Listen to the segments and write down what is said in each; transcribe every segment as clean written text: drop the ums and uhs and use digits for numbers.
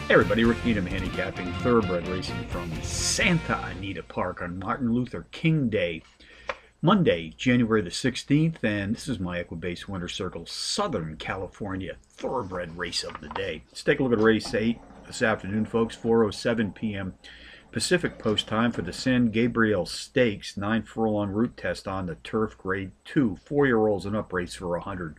Hey everybody, Rick Needham handicapping thoroughbred racing from Santa Anita Park on Martin Luther King Day, Monday, January the 16th, and this is my Equibase Winter Circle Southern California thoroughbred race of the day. Let's take a look at race 8 this afternoon, folks, 4:07 p.m. Pacific Post time for the San Gabriel Stakes 9 furlong route test on the turf grade 2, 4-year-olds and up race for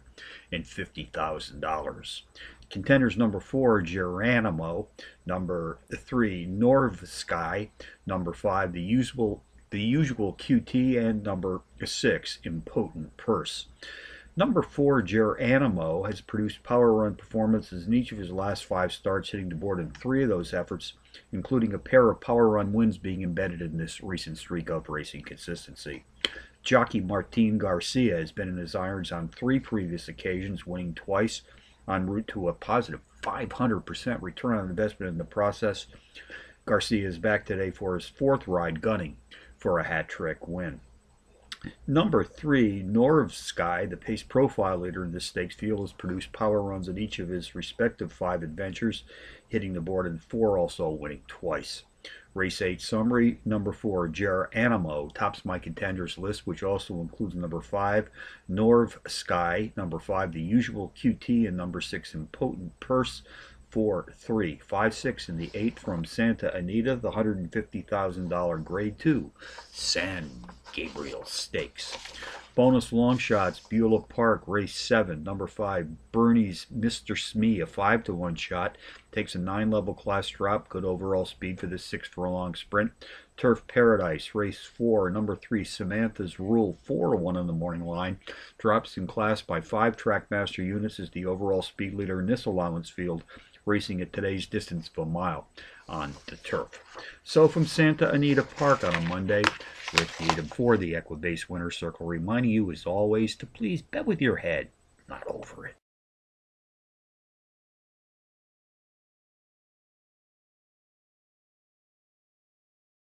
$150,000. Contenders number 4, Geronimo, number 3, Norvsky, number 5, the usual QT, and number 6, Impotent Purse. Number 4, Geronimo, has produced power run performances in each of his last 5 starts, hitting the board in 3 of those efforts, including a pair of power run wins being embedded in this recent streak of racing consistency. Jockey Martin Garcia has been in his irons on 3 previous occasions, winning twice, en route to a positive 500% return on investment in the process. Garcia is back today for his 4th ride, gunning for a hat-trick win. Number 3, Norvsky, the pace profile leader in this stakes field, has produced power runs in each of his respective 5 adventures, hitting the board in 4, also winning twice. Race 8 summary: number 4, Geronimo, tops my contenders list, which also includes number 5, Norvsky, number 5, the usual QT, and number 6, Impotent Purse. 4, 3, 5, 6, and the 8 from Santa Anita, the $150,000 grade 2 San Gabriel Stakes. Bonus long shots: Beulah Park, race 7, number 5, Bernie's Mr. Smee, a 5-to-1 shot, takes a 9-level class drop, good overall speed for this 6 furlong sprint. Turf Paradise, race 4, number 3, Samantha's Rule, 4-to-1 on the morning line, drops in class by 5 Trackmaster units, is the overall speed leader in this allowance field, racing at today's distance of a mile on the turf. So from Santa Anita Park on a Monday, Rick Needham for the Equibase Winter Circle, reminding you as always to please bet with your head, not over it.